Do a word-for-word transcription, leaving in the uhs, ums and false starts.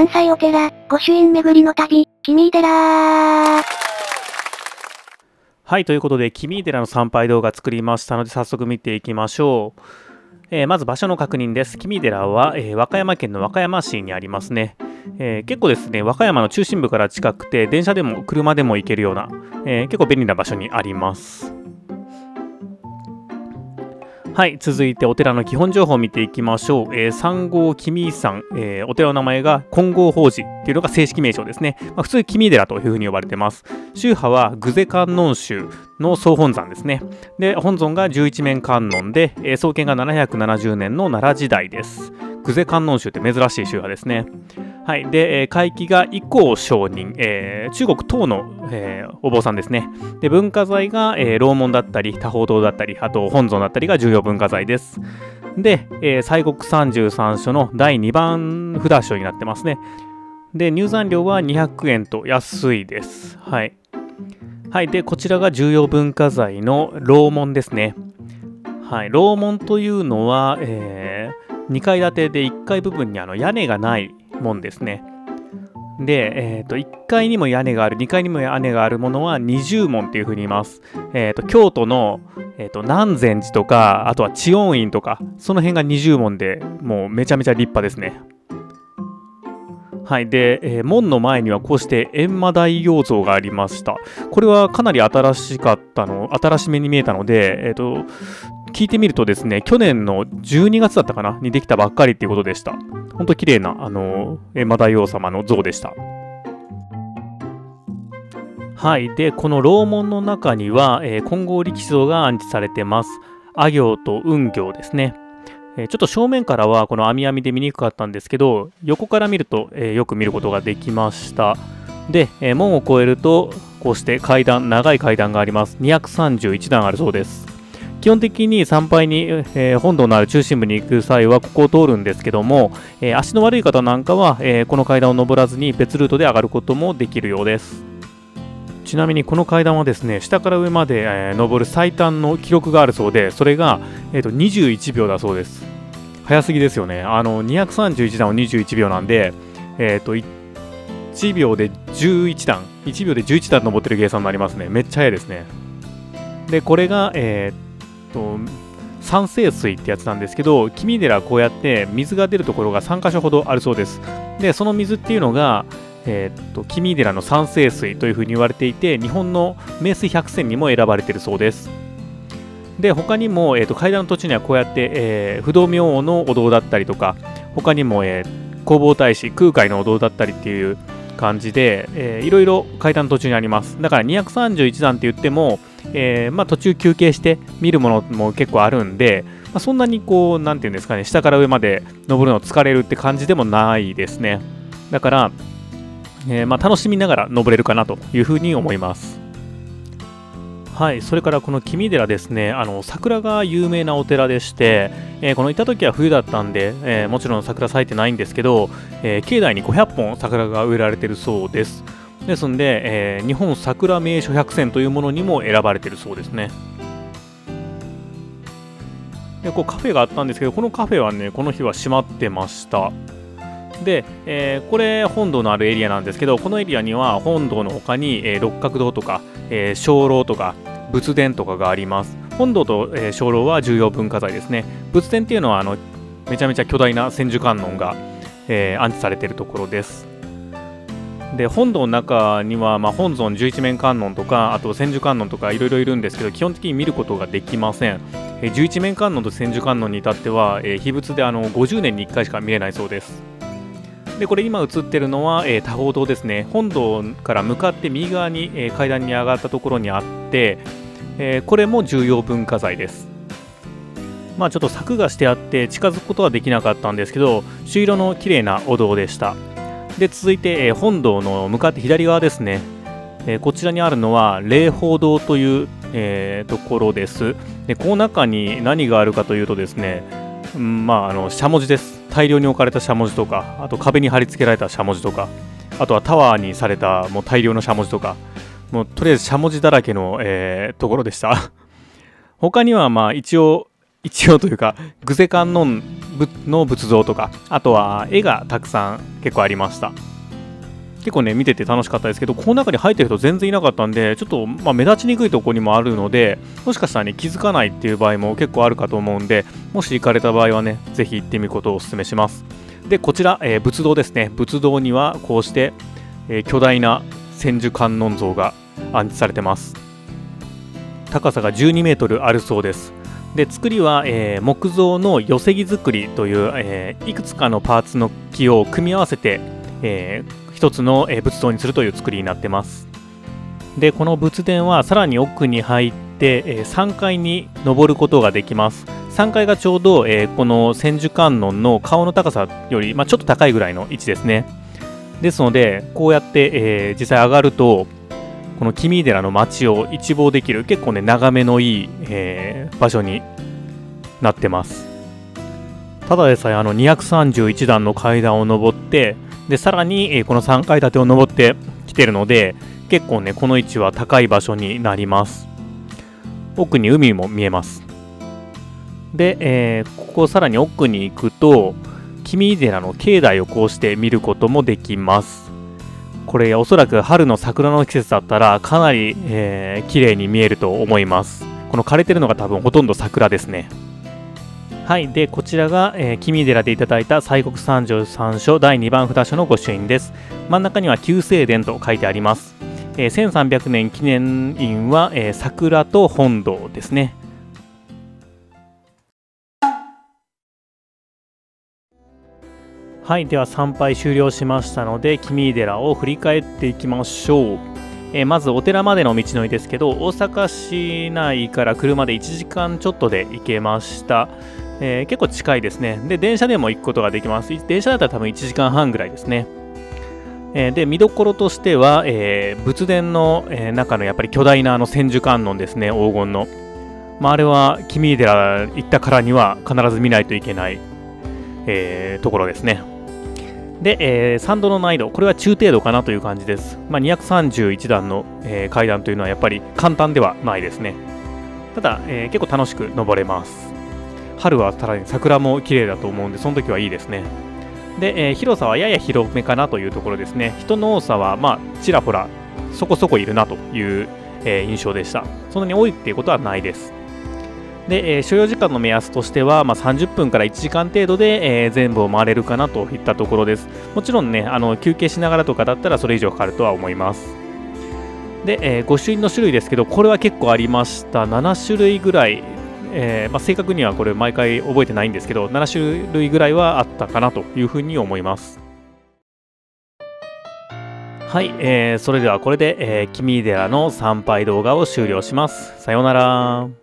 関西お寺、御朱印巡りの旅、君井寺。はい、 ということで、君井寺の参拝動画作りましたので、早速見ていきましょう。えー、まず場所の確認です。君井寺は、えー、和歌山県の和歌山市にありますね。えー、結構ですね、和歌山の中心部から近くて、電車でも車でも行けるような、えー、結構便利な場所にあります。はい、続いてお寺の基本情報を見ていきましょう。えー、三号君井山、えー、お寺の名前が金剛法寺っていうのが正式名称ですね。まあ、普通君井寺というふうに呼ばれてます。宗派は久世観音宗の総本山ですね。で、本尊が十一面観音で、えー、創建がななひゃくななじゅうねんの奈良時代です。久世観音宗って珍しい宗派ですね。はい、で、えー、会期が以降上人、えー、中国唐の、えー、お坊さんですね。で、文化財が、えー、楼門だったり、多宝塔だったり、あと本尊だったりが重要文化財です。で、えー、西国三十三所のだいにばん札所になってますね。で、入山料はにひゃくえんと安いです。はい。はい、で、こちらが重要文化財の楼門ですね。はい、楼門というのは、えー、にかい建てでいっかい部分にあの屋根がないもんですね。で、えーと、いっかいにも屋根がある、にかいにも屋根があるものは二重門っていうふうに言います。えーと、京都の、えーと、南禅寺とか、あとは知恩院とか、その辺が二重門でもうめちゃめちゃ立派ですね。はい。で、えー、門の前にはこうして閻魔大王像がありました。これはかなり新しかったの、新しめに見えたので、えーと、聞いてみるとですね、去年のじゅうにがつだったかなにできたばっかりっていうことでした。ほんと綺麗な、あのー、閻魔大王様の像でした。はい。で、この楼門の中には、えー、金剛力士像が安置されてます。阿行と雲行ですね。えー、ちょっと正面からはこの網網で見にくかったんですけど、横から見ると、えー、よく見ることができました。で、えー、門を越えると、こうして階段、長い階段があります。にひゃくさんじゅういちだんあるそうです。基本的に参拝に、えー、本堂のある中心部に行く際はここを通るんですけども、えー、足の悪い方なんかは、えー、この階段を登らずに別ルートで上がることもできるようです。ちなみにこの階段はですね、下から上まで、えー、登る最短の記録があるそうで、それが、えーと、にじゅういちびょうだそうです。早すぎですよね。あのにひゃくさんじゅういちだんをにじゅういちびょうなんで、えーと、いちびょうでじゅういちだん、いちびょうでじゅういちだん登ってる計算になりますね。めっちゃ早いですね。で、これが、えーと山清水ってやつなんですけど、君井寺はこうやって水が出るところがさんかしょほどあるそうです。で、その水っていうのが、えー、と君井寺の山清水というふうに言われていて、日本の名水百選にも選ばれているそうです。で、他にも、えー、と階段の途中にはこうやって、えー、不動明王のお堂だったりとか、他にも、えー、弘法大師空海のお堂だったりっていう感じで、えー、いろいろ階段の途中にあります。だからにひゃくさんじゅういちだんって言っても、えーまあ、途中休憩して見るものも結構あるんで、まあ、そんなにこう、なんていうんですかね、下から上まで登るの疲れるって感じでもないですね。だから、えーまあ、楽しみながら登れるかなというふうに思います。はい、それからこの君井寺ですね、あの桜が有名なお寺でして、えー、この行った時は冬だったんで、えー、もちろん桜咲いてないんですけど、えー、境内にごひゃっぽん桜が植えられているそうです。ですんで、えー、日本桜名所百選というものにも選ばれているそうですね。で、こうカフェがあったんですけど、このカフェはね、この日は閉まってました。で、えー、これ本堂のあるエリアなんですけど、このエリアには本堂の他に、えー、六角堂とか、えー、鐘楼とか仏殿とかがあります。本堂と、えー、鐘楼は重要文化財ですね。仏殿っていうのはあのめちゃめちゃ巨大な千手観音が、えー、安置されているところです。で、本堂の中には、まあ、本尊十一面観音とか、あと千手観音とかいろいろいるんですけど、基本的に見ることができません。えー、十一面観音と千手観音に至っては、えー、秘仏であのごじゅうねんにいっかいしか見れないそうです。で、これ今映ってるのは、えー、多宝塔ですね。本堂から向かって右側に、えー、階段に上がったところにあって、えー、これも重要文化財です。まあちょっと柵がしてあって近づくことはできなかったんですけど、朱色の綺麗なお堂でした。で、続いて、えー、本堂の向かって左側ですね。えー、こちらにあるのは霊宝堂という、えー、ところです。で、この中に何があるかというとですね、うん、まああのしゃもじです。大量に置かれたしゃもじとか、あと壁に貼り付けられたしゃもじとか、あとはタワーにされたもう大量のしゃもじとか、もうとりあえずしゃもじだらけの、えー、ところでした。他にはまあ一応一応というか、グゼ観音の仏像とか、あとは絵がたくさん結構ありました。結構ね、見てて楽しかったですけど、この中に入ってる人全然いなかったんで、ちょっと、まあ、目立ちにくいところにもあるので、もしかしたらね、気づかないっていう場合も結構あるかと思うんで、もし行かれた場合はね、ぜひ行ってみることをお勧めします。で、こちら、えー、仏堂ですね。仏堂にはこうして、えー、巨大な千手観音像が安置されてます。高さがじゅうにメートルあるそうです。で、作りは、えー、木造の寄木造りという、えー、いくつかのパーツの木を組み合わせて、えー一つの仏像にするという作りになってます。で、この仏殿はさらに奥に入ってさんがいに登ることができます。さんがいがちょうどこの千手観音の顔の高さより、まあ、ちょっと高いぐらいの位置ですね。ですので、こうやって実際上がると、この君井寺の街を一望できる結構ね、眺めのいい場所になってます。ただでさえあのにひゃくさんじゅういちだんの階段を登って、でさらに、えー、このさんがい建てを登ってきてるので、結構ねこの位置は高い場所になります。奥に海も見えます。で、えー、ここさらに奥に行くと君井寺の境内をこうして見ることもできます。これおそらく春の桜の季節だったらかなり、えー、綺麗に見えると思います。この枯れてるのが多分ほとんど桜ですね。はい、でこちらが、えー、君井寺でいただいた西国三十三所だいにばん札所の御朱印です。真ん中には旧正殿と書いてあります。えー、せんさんびゃくねん記念院は、えー、桜と本堂ですね。はい、では参拝終了しましたので君井寺を振り返っていきましょう。えー、まずお寺までの道のりですけど、大阪市内から車でいちじかんちょっとで行けました。えー、結構近いですね。で、電車でも行くことができます。電車だったら多分いちじかんはんぐらいですね。えー、で、見どころとしては、えー、仏殿の、えー、中のやっぱり巨大なあの千手観音ですね、黄金の。まあ、あれは君井寺行ったからには必ず見ないといけない、えー、ところですね。で、えー、参道の難易度、これは中程度かなという感じです。まあ、にひゃくさんじゅういちだんの、えー、階段というのはやっぱり簡単ではないですね。ただ、えー、結構楽しく登れます。春はさらに桜も綺麗だと思うんで、その時はいいですね。で、えー、広さはやや広めかなというところですね。人の多さは、まあ、ちらほら、そこそこいるなという、えー、印象でした。そんなに多いっていうことはないです。で、えー、所要時間の目安としては、まあ、さんじゅっぷんからいちじかん程度で、えー、全部を回れるかなといったところです。もちろんね、あの休憩しながらとかだったらそれ以上かかるとは思います。で、えー、御朱印の種類ですけど、これは結構ありました。ななしゅるいぐらい。えーまあ、正確にはこれ毎回覚えてないんですけど、ななしゅるいぐらいはあったかなというふうに思います。はい、えー、それではこれで、えー、君井寺の参拝動画を終了します。さようなら。